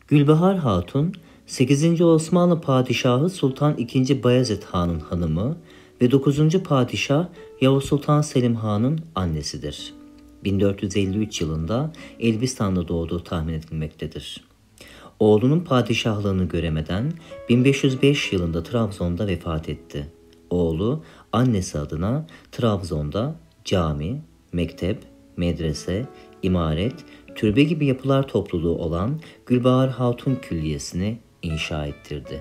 Gülbahar Hatun, 8. Osmanlı Padişahı Sultan II. Bayezid Han'ın hanımı ve 9. Padişah Yavuz Sultan Selim Han'ın annesidir. 1453 yılında Elbistan'da doğduğu tahmin edilmektedir. Oğlunun padişahlığını göremeden 1505 yılında Trabzon'da vefat etti. Oğlu annesi adına Trabzon'da cami, mektep, medrese, imaret, türbe gibi yapılar topluluğu olan Gülbahar Hatun Külliyesi'ni inşa ettirdi.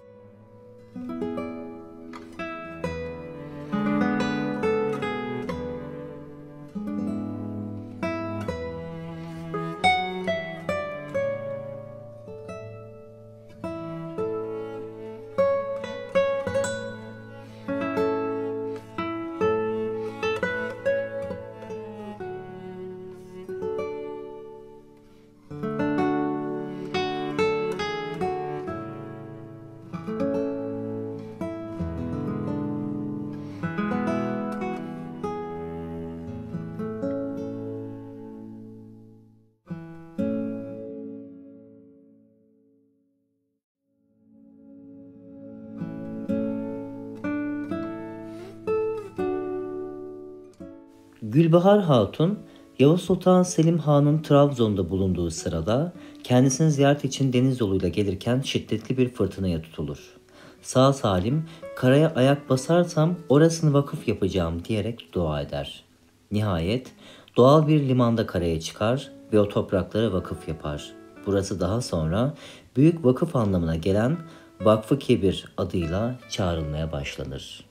Gülbahar Hatun, Yavuz Sultan Selim Han'ın Trabzon'da bulunduğu sırada kendisini ziyaret için deniz yoluyla gelirken şiddetli bir fırtınaya tutulur. Sağ salim, karaya ayak basarsam orasını vakıf yapacağım diyerek dua eder. Nihayet doğal bir limanda karaya çıkar ve o topraklara vakıf yapar. Burası daha sonra büyük vakıf anlamına gelen Vakfı Kebir adıyla çağrılmaya başlanır.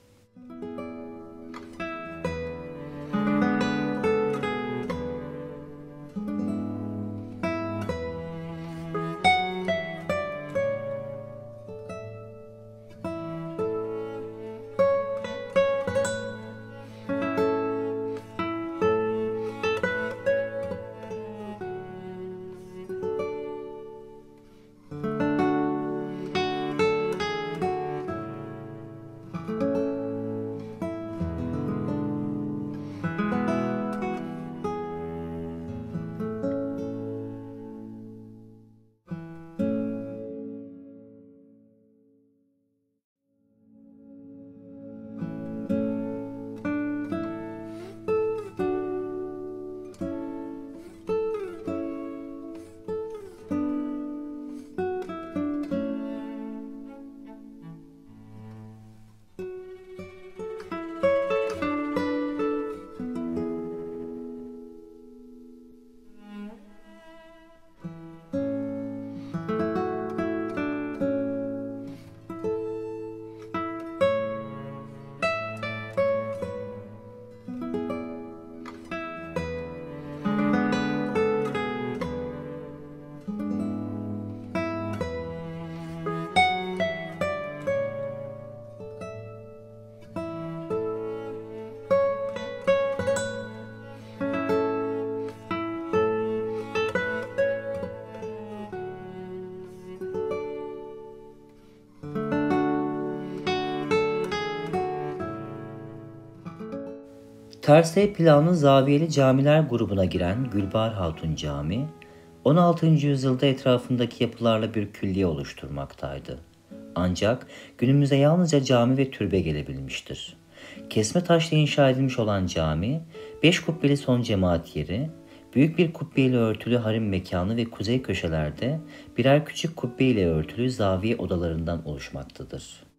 Tersey planlı zaviyeli camiler grubuna giren Gülbahar Hatun Camii, 16. yüzyılda etrafındaki yapılarla bir külliye oluşturmaktaydı. Ancak günümüze yalnızca cami ve türbe gelebilmiştir. Kesme taşla inşa edilmiş olan cami, 5 kubbeli son cemaat yeri, büyük bir kubbeyle örtülü harem mekanı ve kuzey köşelerde birer küçük kubbe ile örtülü zaviye odalarından oluşmaktadır.